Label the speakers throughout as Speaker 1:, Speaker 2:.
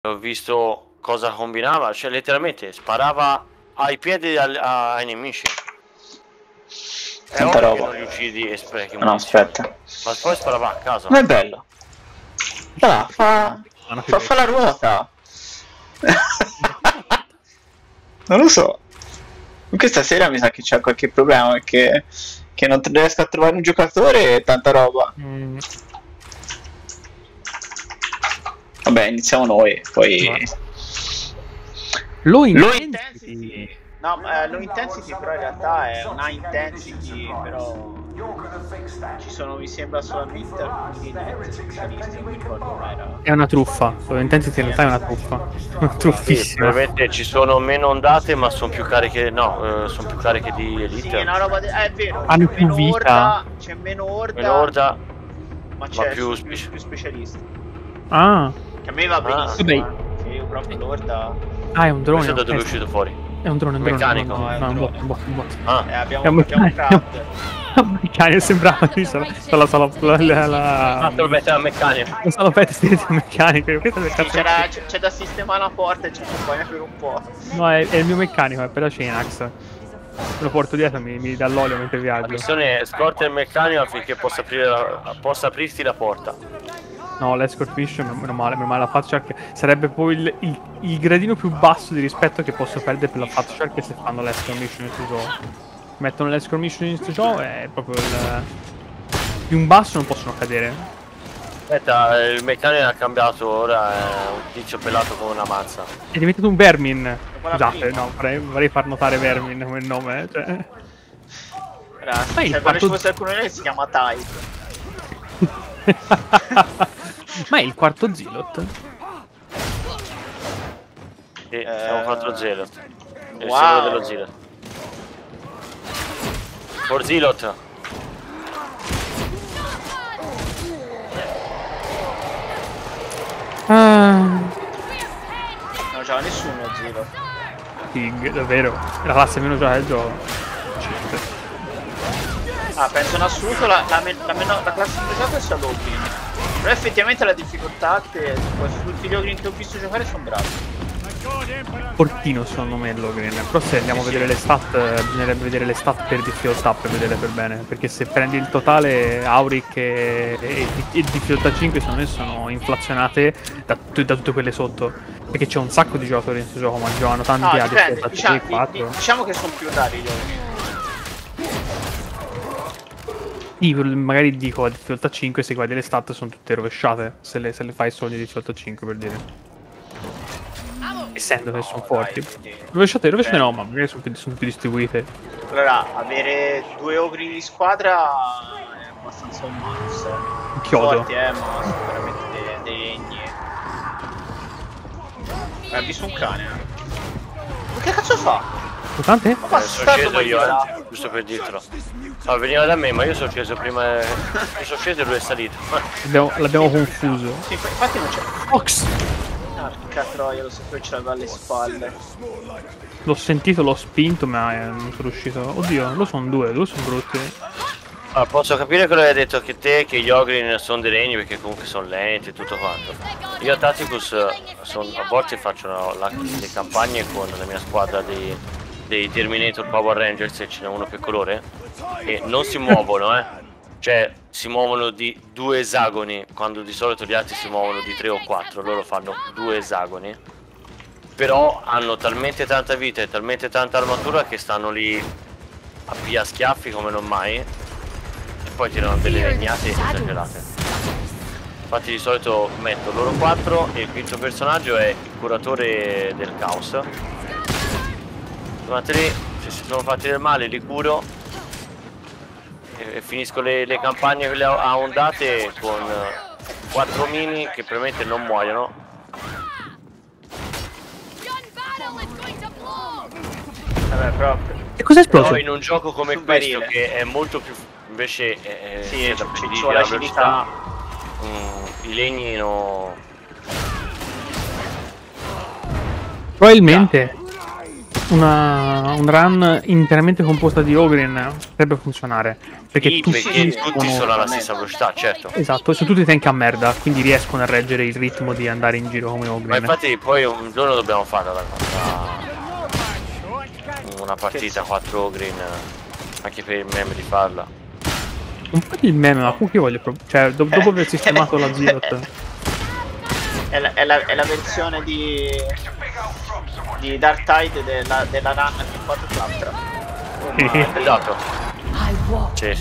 Speaker 1: Ho visto cosa combinava, cioè letteralmente sparava ai piedi ai nemici. È
Speaker 2: Tanta
Speaker 1: ovvio che
Speaker 2: roba.
Speaker 1: non li uccidi e sprechi
Speaker 2: No,
Speaker 1: munizioni.
Speaker 2: aspetta.
Speaker 1: Ma poi sparava a caso.
Speaker 2: Ma è bello. Dai, fa la ruota. Non lo so. Comunque stasera mi sa che c'è qualche problema perché che non riesco a trovare un giocatore e tanta roba. Vabbè, iniziamo noi, poi...
Speaker 3: Low intensity.
Speaker 2: No, low intensity però in realtà è una intensity, però ci sono, mi sembra, solamente alcuni specialisti, non mi ricordo come era.
Speaker 3: È una truffa. Low intensity in realtà è una truffa. Una truffissima.
Speaker 1: Ovviamente ci sono meno ondate, ma sono più cariche. No, sono più cariche di elite.
Speaker 2: Sì, è una roba è vero.
Speaker 3: Hanno più vita.
Speaker 2: C'è meno orda.
Speaker 1: Meno orda,
Speaker 2: ma c'è
Speaker 1: più
Speaker 2: specialisti.
Speaker 3: Ah.
Speaker 2: Che a me va benissimo. Che io proprio l'orda.
Speaker 3: Ah, è un drone.
Speaker 1: Questo da dove è uscito fuori?
Speaker 3: È un drone,
Speaker 1: meccanico.
Speaker 3: No, è un bot.
Speaker 1: Ah,
Speaker 2: abbiamo un craft.
Speaker 3: Un meccanico, sembrava qui la
Speaker 1: salopetta meccanica.
Speaker 3: La salopetta stile meccanico.
Speaker 2: C'è da sistemare la porta e ci accompagna per un po'.
Speaker 3: No, è il mio meccanico, è per la Cenax. Lo porto dietro e mi dà l'olio mentre viaggio.
Speaker 1: La missione è scorta il meccanico affinché possa aprirti la porta.
Speaker 3: No, l'escort mission, meno male la Fat Shark sarebbe poi il gradino più basso di rispetto che posso perdere per la Fat Shark se fanno l'escort mission in questo gioco. Mettono l'escort mission in questo gioco è proprio il... più in basso non possono cadere.
Speaker 1: Aspetta, il meccanico ha cambiato, ora è un tizio pelato con una mazza.
Speaker 3: È diventato un Vermin. Scusate, no, vorrei far notare Vermin come nome, cioè...
Speaker 2: Ma il quarto... ci fosse alcuno che si chiama Type.
Speaker 3: Ma è il quarto Zilot?
Speaker 1: Sì, siamo 4 Zilot. È il
Speaker 2: Wow.
Speaker 1: simbolo dello Zilot. For Zilot.
Speaker 2: Non c'era nessuno Zilot.
Speaker 3: Pig, davvero. La classe meno già del gioco.
Speaker 2: Ah, penso in assoluto la classe più giocata è Shadowkin. Però effettivamente la difficoltà che tutti gli ogri che ho visto giocare sono bravi.
Speaker 3: Fortino secondo me l'Ogrin. Però se andiamo a vedere le stat, bisognerebbe vedere le stat per difficoltà per vederle per bene. Perché se prendi il totale, Auric e difficoltà 5 secondo me sono inflazionate da tutte quelle sotto. Perché c'è un sacco di giocatori in questo gioco, ma giocano tanti a difficoltà 3 e 4.
Speaker 2: Diciamo che sono più rari gli ogri.
Speaker 3: Magari dico a difficoltà 5 se guardi le stat sono tutte rovesciate se le fai solo di difficoltà 5 per dire. Essendo che sono forti. Rovesciate no, ma magari sono più distribuite.
Speaker 2: Allora, avere due ogri di squadra è abbastanza un malus.
Speaker 3: Chiodo.
Speaker 2: Forti, ma sono veramente dei legni. Ha visto un cane. Ma che cazzo fa?
Speaker 3: Tante?
Speaker 2: Ma
Speaker 1: sono sceso io, giusto per dirtelo. No, veniva da me, ma io sono sceso prima. Io sono sceso e lui è salito.
Speaker 3: L'abbiamo confuso.
Speaker 2: Sì, infatti non c'è.
Speaker 3: Fox!
Speaker 2: Porca troia, lo sapevo che ce l'aveva alle spalle.
Speaker 3: L'ho sentito, l'ho spinto, ma non sono riuscito. Oddio, lo sono due sono brutti.
Speaker 1: Ah, posso capire quello che hai detto che te, che gli Ogrin sono dei regni perché comunque sono lenti e tutto quanto. Io a Tacticus a volte faccio le campagne con la mia squadra dei Terminator Power Rangers, e ce n'è uno per colore, e non si muovono, cioè si muovono di 2 esagoni, quando di solito gli altri si muovono di 3 o 4, loro fanno 2 esagoni. Però hanno talmente tanta vita e talmente tanta armatura che stanno lì a via schiaffi come non mai, e poi tirano delle legnate esagerate. Infatti di solito metto loro 4 e il quinto personaggio è il curatore del caos. Durante lì, se si sono fatti del male, li curo e finisco le campagne quelle a ondate con 4 mini che probabilmente non muoiono.
Speaker 2: Vabbè, però...
Speaker 3: E cosa è esploso?
Speaker 1: Però in un gioco come questo, che è molto più... invece
Speaker 2: sì,
Speaker 1: da
Speaker 2: c'è la velocità,
Speaker 1: i legni no...
Speaker 3: Probabilmente. un run interamente composta di Ogryn potrebbe funzionare. Perché
Speaker 1: tutti sono alla stessa velocità, certo.
Speaker 3: Esatto, sono tutti tank a merda, quindi riescono a reggere il ritmo di andare in giro come Ogryn.
Speaker 1: Ma infatti poi un giorno dobbiamo fare una partita 4 Ogryn, anche per il meme di farla.
Speaker 3: Un po' di meme, ma comunque io voglio cioè, dopo aver sistemato la Zilot.
Speaker 2: È la versione di Dark Tide della run che ho fatto l'altra.
Speaker 1: Esatto. Sì.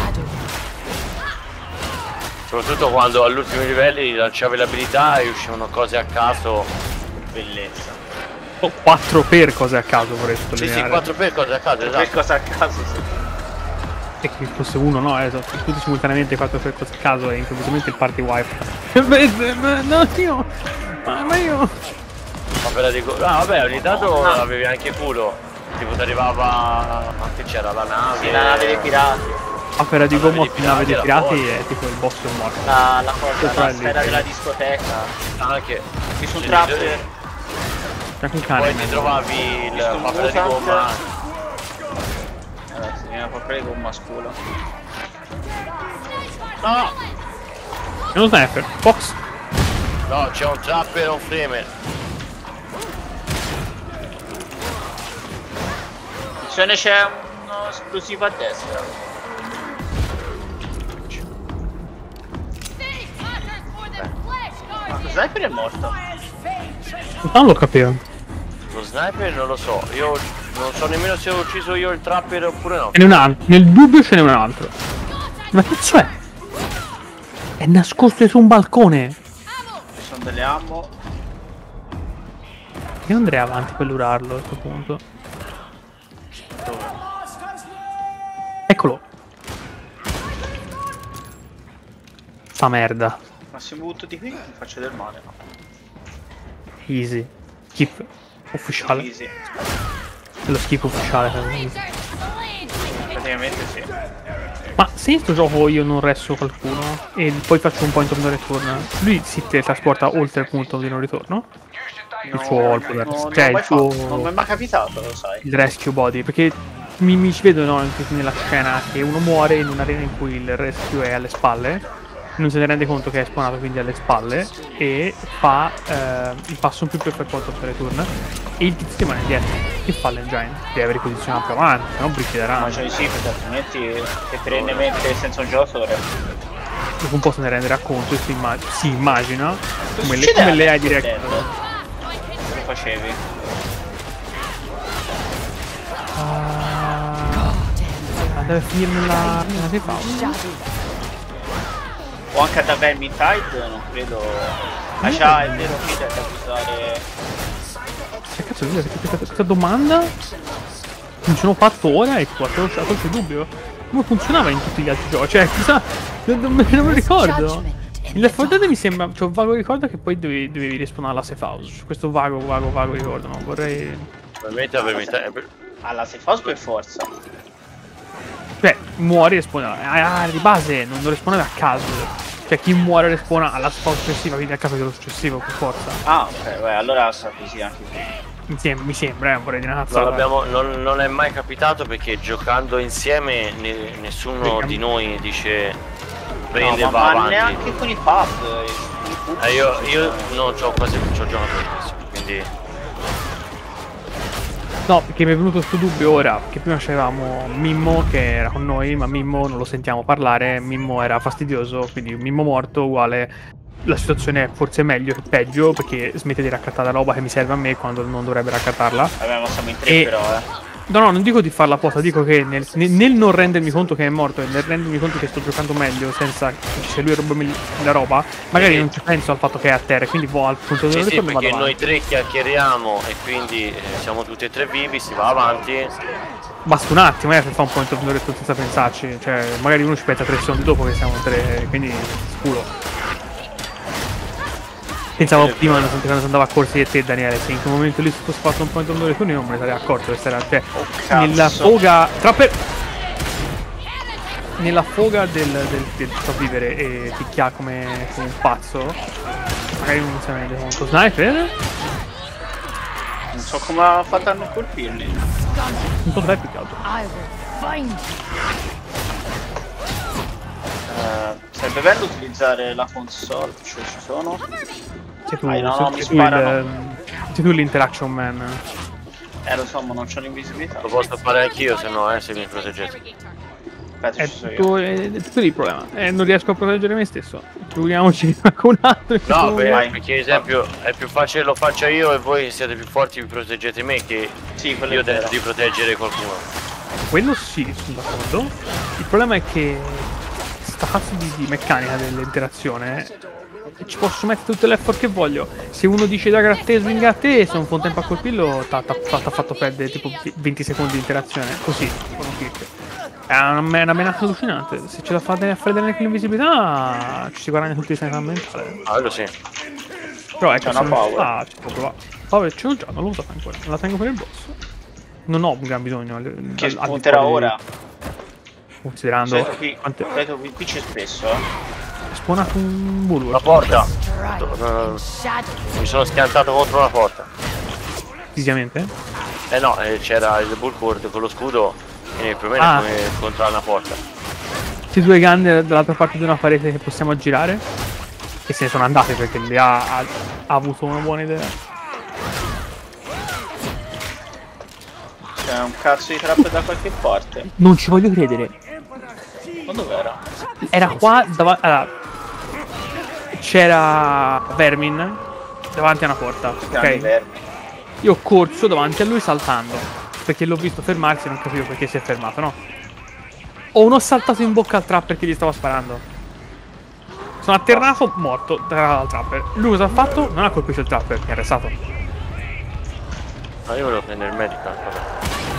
Speaker 1: Soprattutto quando all'ultimo livelli lanciavi l'abilità e uscivano cose a caso.
Speaker 2: Bellezza.
Speaker 3: 4 per cose a caso vorrei sottolineare.
Speaker 1: Sì, 4 per cose a caso, esatto.
Speaker 2: Per cose a caso, sì.
Speaker 3: E che fosse uno, no, esatto. Tutti simultaneamente 4 per cose a caso e improvvisamente il party wipe. No, io. Ma io.
Speaker 1: Ma ve la dico. Ah vabbè, ogni tanto avevi anche culo. Tipo ti arrivava. Anche c'era la nave.
Speaker 2: Sì, la nave dei pirati.
Speaker 3: Opera di Gommo in nave dei pirati è tipo il boss è morto.
Speaker 2: La sfera della discoteca.
Speaker 1: Anche.
Speaker 2: Ci sono trapper.
Speaker 1: Poi ti trovavi il papera di gomma.
Speaker 2: Si viene a papera di gomma a scuola.
Speaker 1: No!
Speaker 3: È uno sniper. Fox.
Speaker 1: No, c'è un trapper e un framer.
Speaker 2: C'è uno esplosivo a destra. Ma lo sniper è morto.
Speaker 3: Non lo capivo.
Speaker 1: Lo sniper non lo so, io non so nemmeno se ho ucciso io il trapper oppure no.
Speaker 3: Ce n'è un altro. Nel dubbio ce n'è un altro. Ma che cazzo è? È nascosto su un balcone.
Speaker 2: Ci sono delle ammo.
Speaker 3: Io andrei avanti per lurarlo a questo punto.
Speaker 2: Dove?
Speaker 3: Eccolo. Sta merda.
Speaker 2: Ma se mi butto di qui mi faccio del male, no?
Speaker 3: Easy. Skip ufficiale.
Speaker 2: Easy.
Speaker 3: Lo skip ufficiale.
Speaker 2: Praticamente sì.
Speaker 3: Ma se in sto gioco io non resto qualcuno e poi faccio un point of no return, lui si teletrasporta oltre il punto di non ritorno? Il suo cioè il suo.
Speaker 2: Non mi è mai capitato, lo sai.
Speaker 3: Il rescue body, perché mi ci vedo, no, anche nella scena che uno muore in un'arena in cui il rescue è alle spalle, non se ne rende conto che è spawnato quindi alle spalle e fa il passo in più per point of no return e il tizio rimane dietro. Che fa l'engine? Deve riposizionare più avanti, se no brichiderà.
Speaker 2: Ma cioè sì, perché altrimenti è perennemente senza un giocatore.
Speaker 3: Dopo un po' se ne renderà conto e si immagina come le hai direct.
Speaker 2: Che facevi?
Speaker 3: Deve finire nella safe house.
Speaker 2: O anche ad Vermin Tide, non credo. Ah già, è vero che da usare.
Speaker 3: Che cazzo è questa domanda? Non ce l'ho fatto ora e qua ho tolto il dubbio. Come funzionava in tutti gli altri giochi? Cioè, chissà, non me lo ricordo. In Left 4 Dead mi sembra, c'ho un vago ricordo che poi dovevi respawnare alla safe house. Questo vago ricordo, no? Vorrei.
Speaker 1: Probabilmente avrei
Speaker 2: Alla safe house per forza.
Speaker 3: Beh, muori e respawna. Di base non respawnare a caso. Cioè chi muore respawna alla safe house successiva, quindi a caso dello successivo per forza.
Speaker 2: Ah, ok, beh, allora sta così anche qui.
Speaker 3: Mi sembra, vorrei dire una cazzata.
Speaker 1: Non è mai capitato perché giocando insieme nessuno di noi dice prende e va avanti.
Speaker 2: Ma neanche con i pub.
Speaker 1: Io non c'ho quasi giocato questo, quindi.
Speaker 3: No, perché mi è venuto questo dubbio ora, perché prima c'avevamo Mimmo che era con noi, ma Mimmo non lo sentiamo parlare, Mimmo era fastidioso, quindi Mimmo morto uguale la situazione è forse meglio che peggio, perché smette di raccattare la roba che mi serve a me quando non dovrebbe raccattarla.
Speaker 2: Vabbè, ma siamo in tre però,
Speaker 3: No, non dico di farla apposta, dico che nel non rendermi conto che è morto e nel rendermi conto che sto giocando meglio senza che se lui ruba la roba, magari non ci penso al fatto che è a terra, quindi al punto di ritorno
Speaker 1: perché noi tre chiacchieriamo e quindi siamo tutti e tre vivi, si va avanti.
Speaker 3: Basta un attimo, per fare un point of no return senza pensarci, cioè magari uno ci pensa 3 secondi dopo che siamo tre, quindi sicuro. Pensavo prima quando andava a corsi di te, Daniele, se in quel momento lì fosse fatto un point of no return io non me ne sarei accorto, questa era, cioè, nella foga nella foga del sopravvivere e picchiare come un pazzo, magari non si rende conto. Sniper?
Speaker 2: Non so come ha fatto a non colpirli.
Speaker 3: Un po' troppo piccato.
Speaker 2: Sarebbe bello utilizzare la console, cioè ci sono.
Speaker 3: Sei tu,
Speaker 2: mi sparano.
Speaker 3: sei tu l'interaction man.
Speaker 2: Lo so, ma non c'ho l'invisibilità.
Speaker 1: Lo posso fare anch'io se no, se mi proteggete.
Speaker 2: Aspetta,
Speaker 3: È
Speaker 2: ci sono
Speaker 3: tutto,
Speaker 2: io.
Speaker 3: è tutto lì il problema. Non riesco a proteggere me stesso. Proviamoci con un altro.
Speaker 1: No,
Speaker 2: vai.
Speaker 1: perché esempio è più facile lo faccio io e voi che siete più forti vi proteggete me che
Speaker 2: Sì, quello
Speaker 1: io
Speaker 2: è vero.
Speaker 1: tento di proteggere qualcuno.
Speaker 3: Quello sì, sono d'accordo. Il problema è che sta cazzo di meccanica dell'interazione ci posso mettere tutto l'effort che voglio. Se uno dice da gratte swing a te, se non fa un tempo a colpirlo, t'ha fatto perdere tipo 20 secondi di interazione. Così, con un click. È una menaca allucinante. Se ce la fate a fare con l'invisibilità, ci si guadagna tutti i sanità mentale.
Speaker 1: Ah, quello sì.
Speaker 3: Però ecco,
Speaker 2: C'è una power.
Speaker 3: ci può provare. Power ce l'ho già, non l'ho usata ancora. La tengo per il boss. Non ho un gran bisogno.
Speaker 2: Che spunterà ora.
Speaker 3: Considerando
Speaker 2: Solito qui,
Speaker 3: quante...
Speaker 2: solito qui c'è spesso,
Speaker 3: È spawnato un bulbo.
Speaker 1: La porta. Mi sono schiantato contro una porta.
Speaker 3: Fisicamente?
Speaker 1: Eh no, c'era il bullcord con lo scudo e più o meno è come contro una porta.
Speaker 3: Questi due gunner dall'altra parte di una parete che possiamo girare. E se ne sono andati perché lì ha avuto una buona idea.
Speaker 2: c'è un cazzo di trappa da qualche parte.
Speaker 3: Non ci voglio credere.
Speaker 2: Ma dov'era?
Speaker 3: Era qua davanti. Allora, c'era Vermin davanti a una porta.
Speaker 2: Grandi
Speaker 3: Ok?
Speaker 2: vermi.
Speaker 3: Io ho corso davanti a lui saltando. Perché l'ho visto fermarsi e non capivo perché si è fermato, no? Ho uno saltato in bocca al trapper che gli stava sparando. Sono atterrato, morto dal trapper. Lui cosa ha fatto? Non ha colpito il trapper, mi ha arrestato.
Speaker 1: No, io volevo prendere il medical. Vabbè.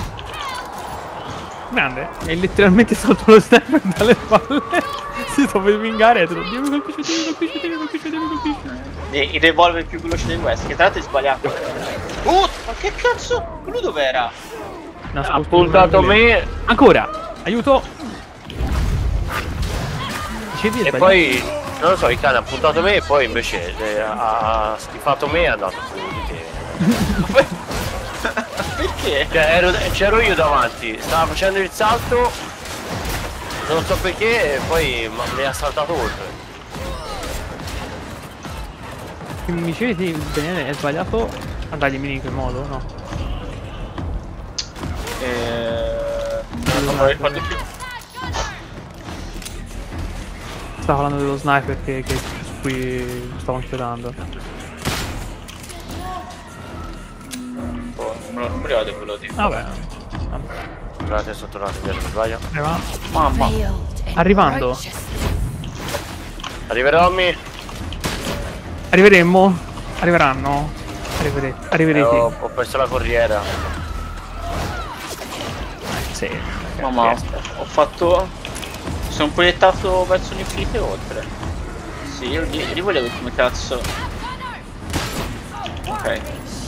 Speaker 3: Grande. E letteralmente salto lo sniper dalle palle. Si sto per vingare e ho detto, Dio mi colpisce, Dio mi colpisce, Dio mi colpisce, Dio mi colpisce.
Speaker 2: Il revolver più veloce del West, che tra l'altro è sbagliato. Ma che cazzo? Quello dov'era?
Speaker 1: Ha puntato me
Speaker 3: Ancora. Aiuto. Dicevi, è
Speaker 1: e
Speaker 3: sbagliato.
Speaker 1: poi, non lo so, il cane ha puntato me e poi invece ha schifato me e è andato su di te.
Speaker 2: Perché?
Speaker 1: Cioè, c'ero io davanti, stava facendo il salto, non so perché, e poi mi ha saltato oltre.
Speaker 3: Mi dicevi sì, Daniele è sbagliato a dargli mini in quel modo, no?
Speaker 2: Non me lo ricordo più.
Speaker 3: Stavo parlando dello sniper su cui stavo inchiodando.
Speaker 2: Non mi ricordo quello di.
Speaker 3: Vabbè.
Speaker 1: Guardate, sono tornato indietro, mi sbaglio.
Speaker 2: Mamma.
Speaker 3: Arrivando.
Speaker 1: Arriverò a me.
Speaker 3: Arriveremmo? Arriveranno? Arriverete.
Speaker 1: Ho perso la corriera.
Speaker 3: Sì.
Speaker 2: Mamma, ho fatto. Mi sono proiettato verso l'infinito e oltre. Sì, io li volevo come cazzo. Ok.
Speaker 1: È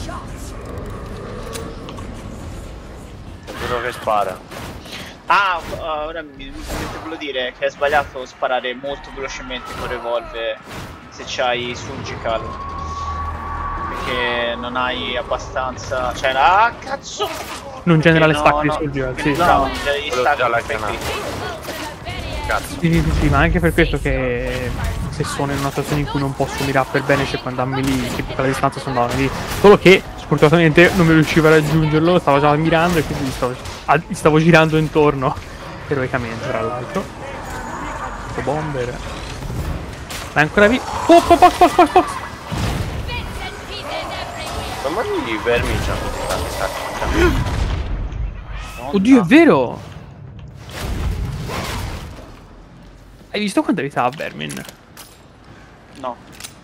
Speaker 1: quello che spara.
Speaker 2: Ora mi volevo dire che è sbagliato sparare molto velocemente con revolver se c'hai surgical. Perché non hai abbastanza. Cioè, cazzo!
Speaker 3: Non genera le
Speaker 2: No,
Speaker 3: stack di
Speaker 2: no,
Speaker 3: surgical, sì.
Speaker 2: No, non genera gli
Speaker 1: Quello
Speaker 2: stack
Speaker 1: già l'ha
Speaker 2: fai
Speaker 1: chiamato.
Speaker 2: qui.
Speaker 1: Cazzo.
Speaker 3: Sì, ma anche per questo che se sono in una situazione in cui non posso mirare per bene cerco di andarmi lì, tipo per la distanza sono andato lì. Solo che sfortunatamente non mi riuscivo a raggiungerlo, stavo già mirando e quindi gli stavo girando intorno eroicamente tra l'altro. Questo bomber. Ma è ancora lì. Box.
Speaker 1: Ma i vermi c'hanno così tanti stacchi.
Speaker 3: Oddio, è vero! Hai visto quanta vita ha Vermin?
Speaker 2: No.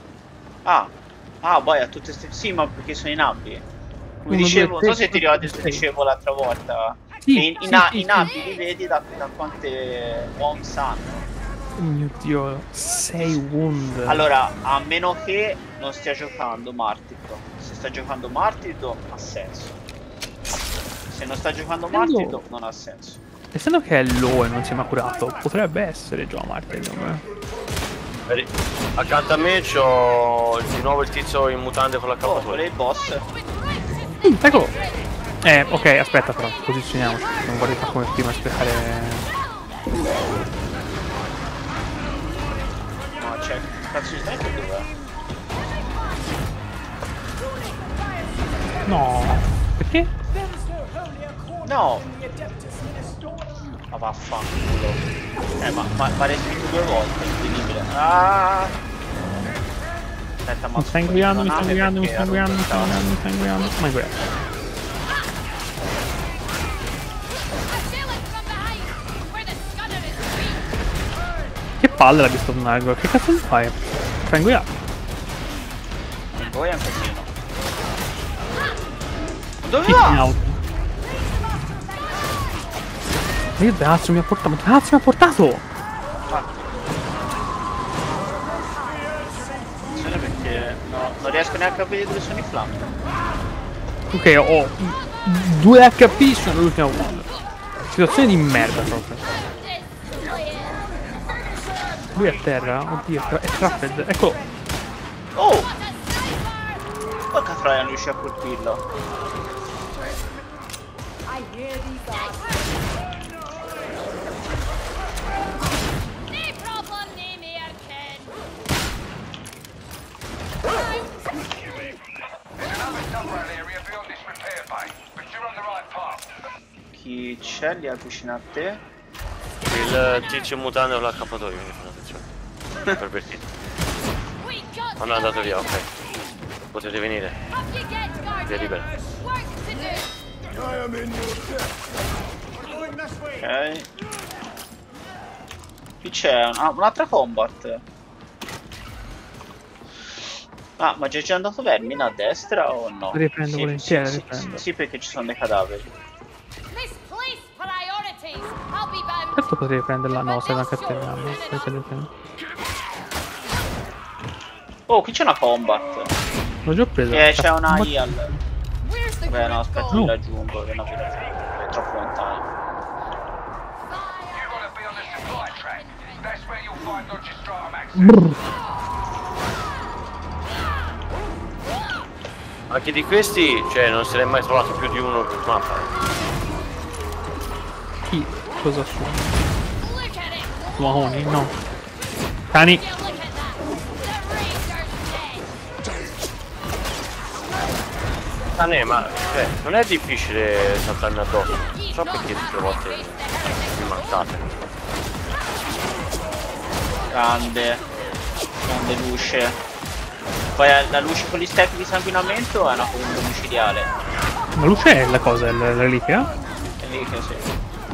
Speaker 2: Poi a tutte ste. Sì, ma perché sono in abbi. Come
Speaker 3: 1,
Speaker 2: dicevo,
Speaker 3: 2,
Speaker 2: non so
Speaker 3: 3,
Speaker 2: se ti ricordi
Speaker 3: 4,
Speaker 2: che dicevo l'altra volta.
Speaker 3: Sì,
Speaker 2: In abbi li vedi da quante wounds hanno.
Speaker 3: Oh mio dio, 6 wound.
Speaker 2: Allora, a meno che non stia giocando Martirdo. Se sta giocando Martirdo ha senso. Se non sta giocando Martirdo non ha senso.
Speaker 3: Essendo che è low e non si è mai curato, potrebbe essere già Martin.
Speaker 1: Accanto a me c'ho di nuovo il tizio in mutande con la
Speaker 2: Oh, quello
Speaker 1: cappatura.
Speaker 2: è il boss.
Speaker 3: Eccolo. Ok, aspetta però, posizioniamoci. Non vorrei fare come prima, aspettare.
Speaker 2: No, c'è. Cazzo di sniper dov'è?
Speaker 3: No. Perché?
Speaker 2: No! Ma vaffanculo. Ma respingo 2 volte, incredibile. Ah! Aspetta, ma
Speaker 3: Mi sta inguiando, mi sta inguiando, mi
Speaker 2: perché
Speaker 3: sta inguiando, mi sta inguiando, mi sta inguiando. Ma inguiando. Che palle l'ha visto un algo? Che cazzo mi fai? Sta inguiando.
Speaker 2: E poi è un casino. Dove
Speaker 3: Che
Speaker 2: va?
Speaker 3: auto? Ma che cazzo mi ha portato? Ma che cazzo mi ha portato?
Speaker 2: Attenzione perché no, non riesco neanche a vedere dove sono i flammi.
Speaker 3: Ok, ho 2 HP sono l'ultima volta. Situazione di merda proprio. Lui è a terra, oddio, è trapped, eccolo.
Speaker 2: Oh! Porca troia, non riesce a colpirlo. Chi c'è lì vicino a te?
Speaker 1: Il tizio mutante con l'accappatoio, quindi fate attenzione. Pervertito. Ma no, è andato via, ok. Potete venire. Via libera.
Speaker 2: Ok. Qui c'è un'altra combat. Ah, ma già andato Vermin a destra o no?
Speaker 3: Riprendo volentieri,
Speaker 2: sì,
Speaker 3: riprendo.
Speaker 2: sì, perché ci sono dei cadaveri.
Speaker 3: Certo potrei prenderla, no, stai anche a terra.
Speaker 2: Oh, qui c'è una combat.
Speaker 3: L'ho già preso.
Speaker 2: C'è una heal. Vabbè, no, aspetta,
Speaker 3: No.
Speaker 2: mi raggiungo, che è una è troppo lontano.
Speaker 3: Brr.
Speaker 1: Anche di questi, cioè, non se ne è mai trovato più di uno per mappa.
Speaker 3: Chi? Cosa suona? Suoni? No. Cani.
Speaker 1: Ma cioè, non è difficile saltarmi addosso. So perché tutte le volte mi mancate.
Speaker 2: Grande luce. Poi la luce con gli step di sanguinamento è una comunque micidiale.
Speaker 3: La luce è la cosa, è la reliquia?
Speaker 2: È lì che sì.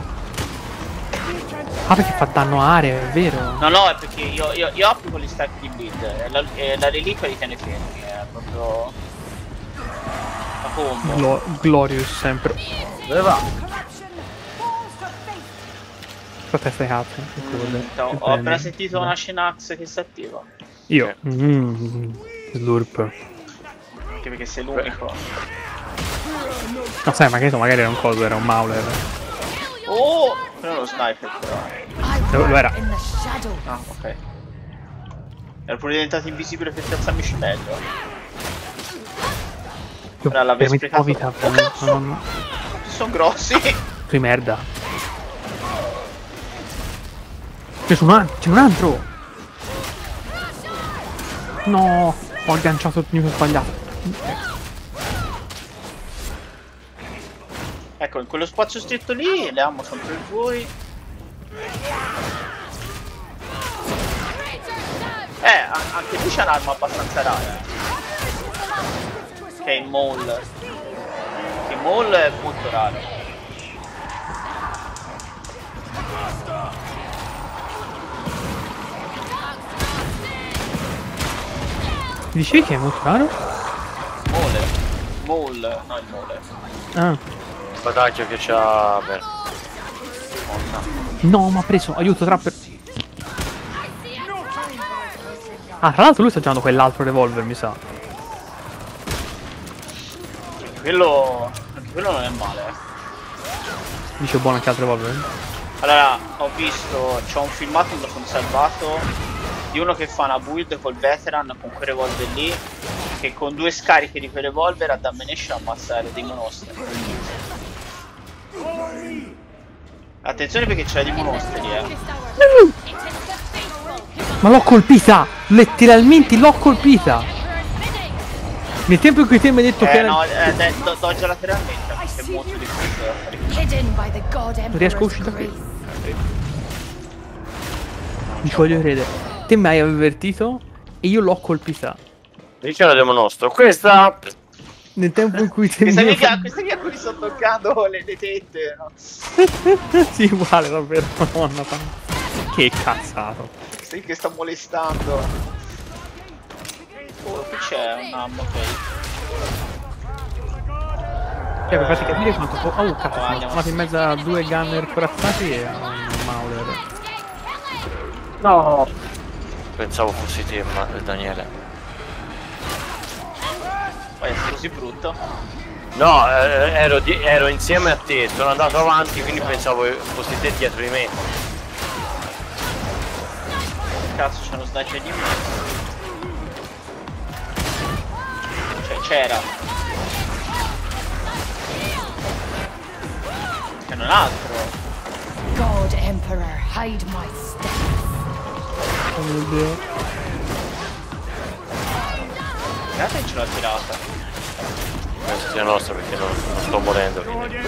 Speaker 3: Ah, perché fa danno a area, è vero?
Speaker 2: No, è perché io applico gli stack di build e la reliquia li tiene fermi, è proprio la combo.
Speaker 3: Glorious sempre.
Speaker 1: Dove va?
Speaker 3: Frate stai cazzo.
Speaker 2: Ho appena sentito una Shenax che si attiva.
Speaker 3: Io. Slurp.
Speaker 2: Anche perché sei l'unico.
Speaker 3: No, sai, ma che so, magari era un coso, era un Mauler.
Speaker 2: Oh! Non è uno sniper però.
Speaker 3: Lo era.
Speaker 2: Ah, ok. Ero pure diventato invisibile per piazzarmi meglio. Ora l'avevo sprecato.
Speaker 3: Vita,
Speaker 2: Oh, cazzo! Sono grossi!
Speaker 3: Che merda. C'è un altro! No! Ho agganciato il mio sbagliato.
Speaker 2: Ecco, in quello spazio stretto lì le ammo sono per voi. Anche qui c'è un'arma abbastanza rara. Che è il Maul. Il Maul è molto raro.
Speaker 3: Dicevi che è molto raro?
Speaker 2: Maul, no il Mole.
Speaker 3: Ah.
Speaker 1: Badacchio che c'ha. Beh.
Speaker 3: No, ma ha preso, aiuto, trapper. Ah, tra l'altro lui sta giocando quell'altro revolver, mi sa.
Speaker 2: Anche quello non è male.
Speaker 3: Dice buono anche altro revolver.
Speaker 2: Allora, ho visto, c'ho un filmato dove sono salvato di uno che fa una build col veteran con quel revolver lì che con 2 scariche di quel revolver ad ammunition ammazzare dei monostri. Attenzione perché c'è dei monostri,
Speaker 3: Ma l'ho colpita! Letteralmente l'ho colpita! Nel tempo in cui te mi hai detto che era...
Speaker 2: no, doggia lateralmente perché è molto difficile.
Speaker 3: Non riesco a uscire da qui. Mi ci voglio credere. Te mi hai avvertito e io l'ho colpita.
Speaker 1: Lì c'è una demonostro. Questa...
Speaker 3: Nel tempo in cui te mi
Speaker 2: Questa
Speaker 3: hai...
Speaker 2: che a cui sto toccando le tette, no?
Speaker 3: Sì, uguale davvero, madonna. Che cazzato.
Speaker 2: Questa che sta molestando. Oh, qui c'è un ammo, ok.
Speaker 3: Per farti capire quanto... Oh, cazzo, sono tornato in mezzo a 2 gunner corazzati e a un Mauler.
Speaker 1: No! Pensavo fossi te, Daniele.
Speaker 2: Poi è così brutto.
Speaker 1: No, ero insieme a te, sono andato avanti, quindi pensavo fossi te dietro di me.
Speaker 2: Cazzo, c'è uno sniper di me. Cioè, c'era. C'è un altro.
Speaker 4: God Emperor, hide my steps.
Speaker 3: Oh mio Dio.
Speaker 2: Guardate che ce l'ho tirata.
Speaker 1: Penso sia nostra perché non sto morendo. Quindi.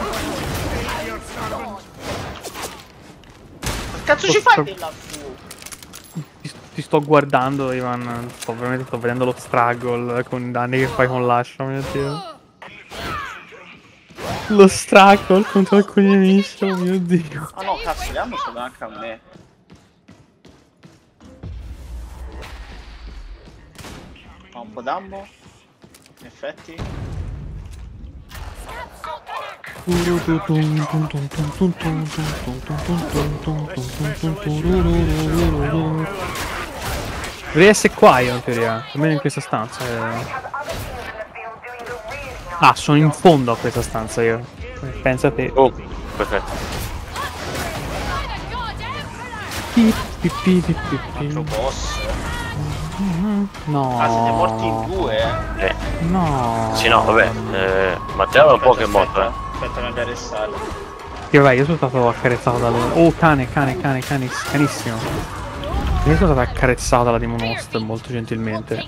Speaker 2: Che cazzo ci fai lassù?
Speaker 3: Ti sto guardando, Ivan. Veramente sto vedendo lo struggle con i danni che fai con l'ascia, mio Dio. Lo struggle contro alcuni nemici, oh mio Dio.
Speaker 2: Ah no, cazzo, le hanno solo anche a me. Ho un po' d'ammo. In effetti.
Speaker 3: Dovrei essere qua io in teoria, almeno in questa stanza. Ah, sono in fondo a questa stanza io. Pensa a te.
Speaker 1: Oh, perfetto.
Speaker 2: Altro boss.
Speaker 3: No.
Speaker 2: Ah, siete morti in 2,
Speaker 3: No.
Speaker 1: Sì, no, vabbè. Matteo un po' che è morto,
Speaker 2: Aspetta, non interessare.
Speaker 3: Io vai, io sono stato accarezzato dal... Oh, canissimo. Io sono stato accarezzato dalla Demon Host molto gentilmente.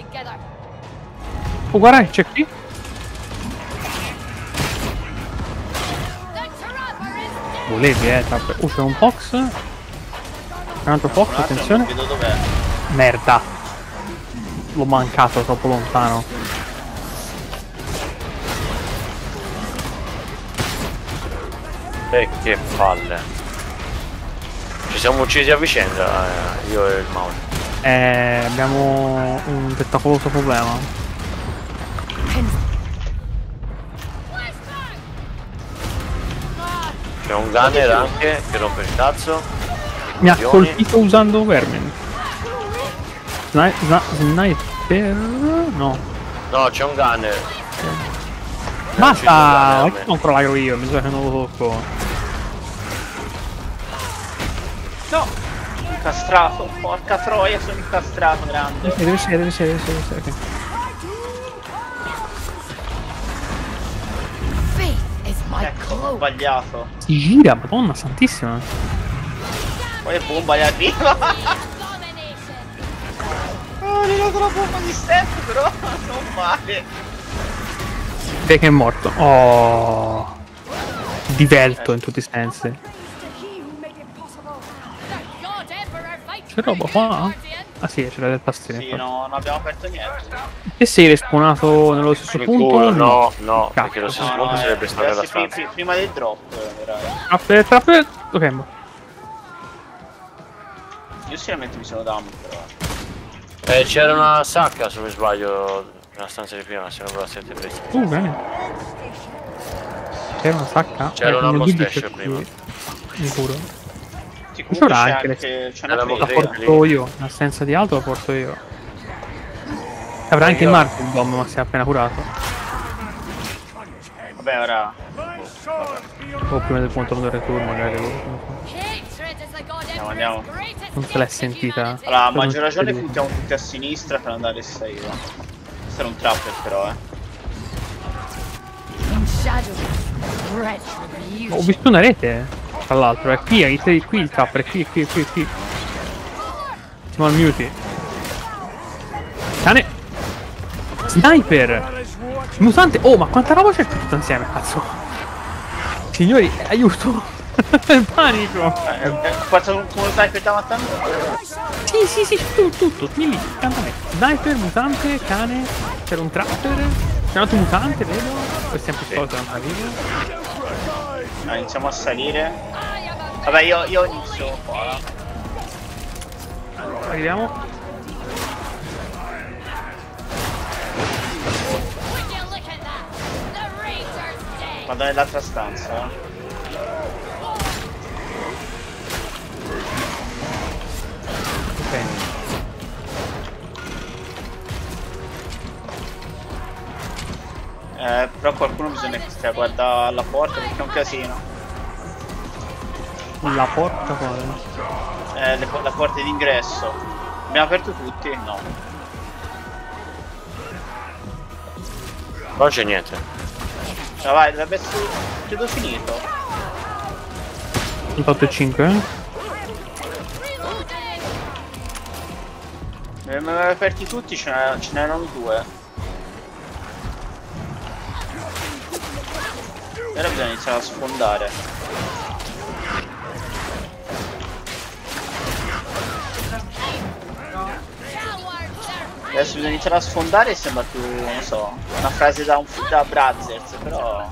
Speaker 3: Oh, guarda, c'è qui. Volevi, Oh, c'è un Fox. Un altro Fox, attenzione.
Speaker 2: Non vedo dov'è.
Speaker 3: Merda. L'ho mancato troppo lontano.
Speaker 1: Che palle. Ci siamo uccisi a vicenda, io e il Mauro.
Speaker 3: Abbiamo un spettacoloso problema.
Speaker 1: C'è un gunner anche che rompe il cazzo.
Speaker 3: Mi ha colpito usando Vermin. Sniper? No.
Speaker 1: No, c'è un gunner.
Speaker 3: Basta! Non crollaio io, mi sa che non lo tocco.
Speaker 2: No! Incastrato, porca troia, sono incastrato, grande.
Speaker 3: Deve essere. Okay.
Speaker 2: Ecco, ho sbagliato.
Speaker 3: Si gira, madonna santissima.
Speaker 2: Poi è bomba lì arriva. Oh, ho tirato la bomba di step, però non male.
Speaker 3: Vedi che è morto. Oh. Divelto in tutti i sensi. C'è roba qua? Ah sì, c'era del tastiere.
Speaker 2: Sì, no, non abbiamo aperto niente.
Speaker 3: E sei respawnato nello stesso punto?
Speaker 1: No, perché lo stesso punto sarebbe stata la stanza.
Speaker 2: Prima del drop, veramente.
Speaker 3: Trapper. Ok.
Speaker 2: Io sicuramente mi sono down, però.
Speaker 1: C'era una sacca, se non mi sbaglio, nella stanza di prima, se non ve la siete presi.
Speaker 3: Bene. C'era una sacca?
Speaker 1: C'era una mustache prima.
Speaker 3: Sicuro.
Speaker 2: Sì,
Speaker 3: C'era
Speaker 2: comunque
Speaker 3: anche
Speaker 2: c'è una
Speaker 3: la porto io, in assenza di auto la porto io. Avrà anche il Martin Bomb, ma si è appena curato.
Speaker 2: Vabbè, ora...
Speaker 3: O prima del punto del return magari.
Speaker 2: Andiamo.
Speaker 3: Non se l'è sentita.
Speaker 2: Allora, a maggior ragione puntiamo tutti a sinistra per andare a save. per un trapper però,
Speaker 4: In shadow,
Speaker 3: Ho
Speaker 4: retribution.
Speaker 3: visto una rete, tra l'altro, è qui il trapper, qui. Siamo al muti. Cane! Sniper! Mutante! Oh, ma quanta roba c'è tutto insieme, cazzo! Signori, aiuto! Panico!
Speaker 2: Quanto come lo sai che da matando?
Speaker 3: Sì, tutto, lì, accanto a me. Sniper, mutante, cane, c'era un trapper, c'è un altro mutante, vedo. È sempre cosa una vivo.
Speaker 2: Iniziamo a salire. Vabbè, io inizio qua.
Speaker 3: Arriviamo.
Speaker 4: Would you look at that? The Razor's dead.
Speaker 2: Vado nell'altra stanza.
Speaker 3: Ok.
Speaker 2: Però qualcuno bisogna che stia a guardare alla porta perché è un casino.
Speaker 3: La porta qua.
Speaker 2: La porta d'ingresso. Abbiamo aperto tutti? No.
Speaker 1: Non c'è niente.
Speaker 2: Vai, dovrebbe essere. Credo finito.
Speaker 3: 8 e 5.
Speaker 2: Ne abbiamo aperti tutti, ce n'erano due. Ora bisogna iniziare a sfondare. Adesso bisogna iniziare a sfondare e sembra più, non so, una frase da Brazzers, però.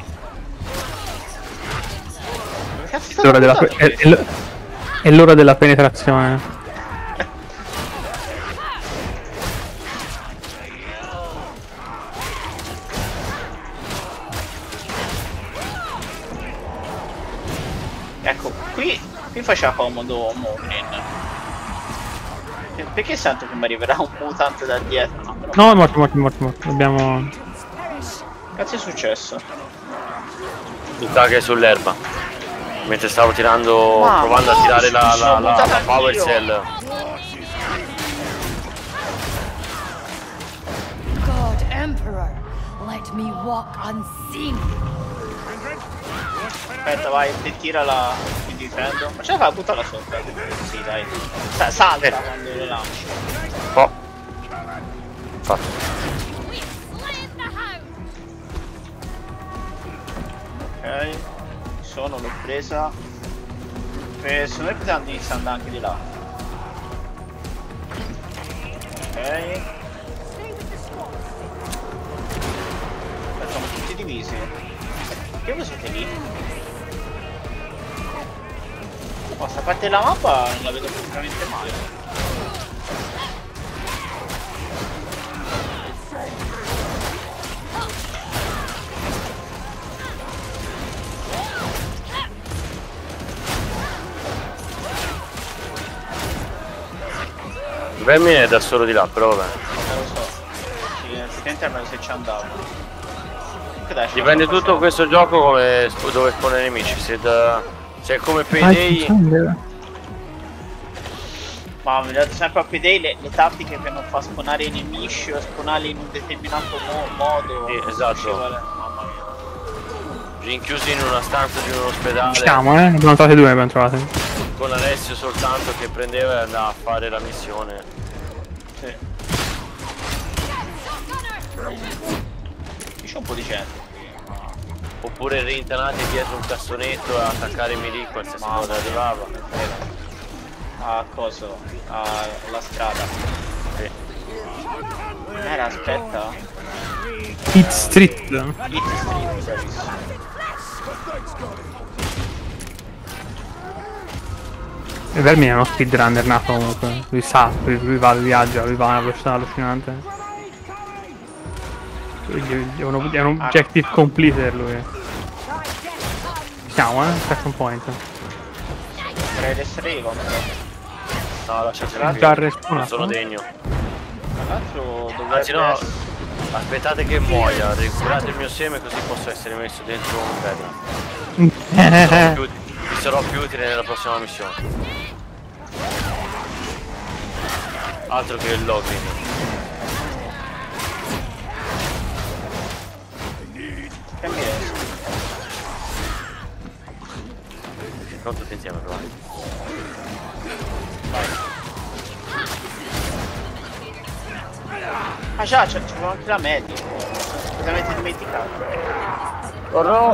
Speaker 2: Che cazzo sta
Speaker 3: L'ora della
Speaker 2: guardando?
Speaker 3: è l'ora della penetrazione.
Speaker 2: Ecco, qui faceva comodo Moblin. Perché sento che mi arriverà un mutante da dietro? No, però...
Speaker 3: No, è morto. Abbiamo.
Speaker 2: Cazzo è successo?
Speaker 1: Mi sa che è sull'erba. Mentre stavo tirando.
Speaker 2: Mamma,
Speaker 1: provando a tirare
Speaker 2: mi sono buttato
Speaker 1: la power
Speaker 2: anch'io.
Speaker 1: cell.
Speaker 4: God Emperor, let me walk unseen.
Speaker 2: Aspetta, vai, te tirala, ti difendo. Ma ce la fa, buttala sopra. Sì, dai. Salta quando lo lanci.
Speaker 1: Oh. Fatto.
Speaker 4: We slayed the hound.
Speaker 2: Ok. L'ho presa. Secondo me potevamo iniziare andare anche di là. Ok. Siamo tutti divisi. Che voi siete lì? Oh, sta parte della mappa non la vedo praticamente mai.
Speaker 1: Il vermine è da solo di là, però vabbè.
Speaker 2: Non lo so. Sì, effettivamente almeno se ci andavo. Comunque dai,
Speaker 1: Dipende tutto questo gioco come dove spawnano i nemici. Se è come Payday.
Speaker 2: Ma mi date sempre a Payday le tattiche per non far spawnare i nemici o spawnarli in un determinato modo.
Speaker 1: Sì, esatto.
Speaker 2: Mamma mia.
Speaker 1: Rinchiusi in una stanza di un ospedale.
Speaker 3: Siamo, ne abbiamo trovate due, abbiamo trovate.
Speaker 1: Con Alessio soltanto che prendeva e andava a fare la missione.
Speaker 2: Sì. Qui c'è un po' di gente.
Speaker 1: Oppure rintanati dietro un cassonetto a attaccare i melee qualsiasi cosa arrivava.
Speaker 2: A coso? Alla strada.
Speaker 1: Sì.
Speaker 2: Era, aspetta.
Speaker 3: Hit Street.
Speaker 2: Hit Street, bravissimo.
Speaker 3: Il vermine è uno speedrunner nato comunque. Lui sa, lui va, lui viaggia, lui va a una velocità allucinante. È un objective completer lui. Siamo, second point.
Speaker 2: Vorrei essere io,
Speaker 1: No, lasciatelo
Speaker 3: Già
Speaker 1: via.
Speaker 3: respawnato.
Speaker 1: Non sono degno.
Speaker 2: tra l'altro dovrebbe
Speaker 1: Anzi no,
Speaker 2: essere...
Speaker 1: aspettate che muoia, recuperate il mio seme così posso essere messo dentro un pedra. Vi sarò più utile nella prossima missione. Altro che il login. non tutti insieme, però.
Speaker 2: Ah già, c'avevo anche la media. Completamente dimenticato.
Speaker 1: Oh no!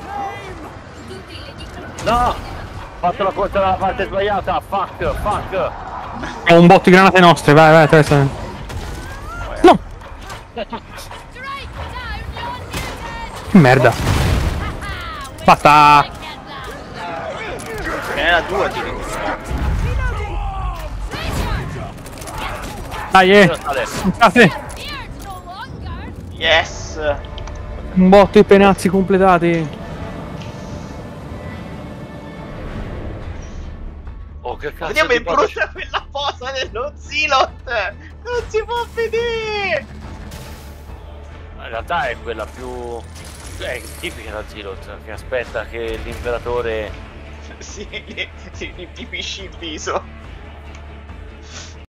Speaker 1: No! Ho fatto la corsa dalla parte sbagliata, fuck!
Speaker 3: Ho un botto di granate nostre, vai, Teresa. No! Che merda. Fatta!
Speaker 2: Era 2 addirittura.
Speaker 3: Dai, entrate!
Speaker 2: Yes!
Speaker 3: Un botto di penazzi completati.
Speaker 1: Oh che cazzo.
Speaker 2: Vediamo
Speaker 1: di
Speaker 2: è brutta quella posa dello Zilot! Non si può vedere!
Speaker 1: In realtà è quella più... è tipica da Zilot, che aspetta che l'imperatore...
Speaker 2: Si ripipisci il viso.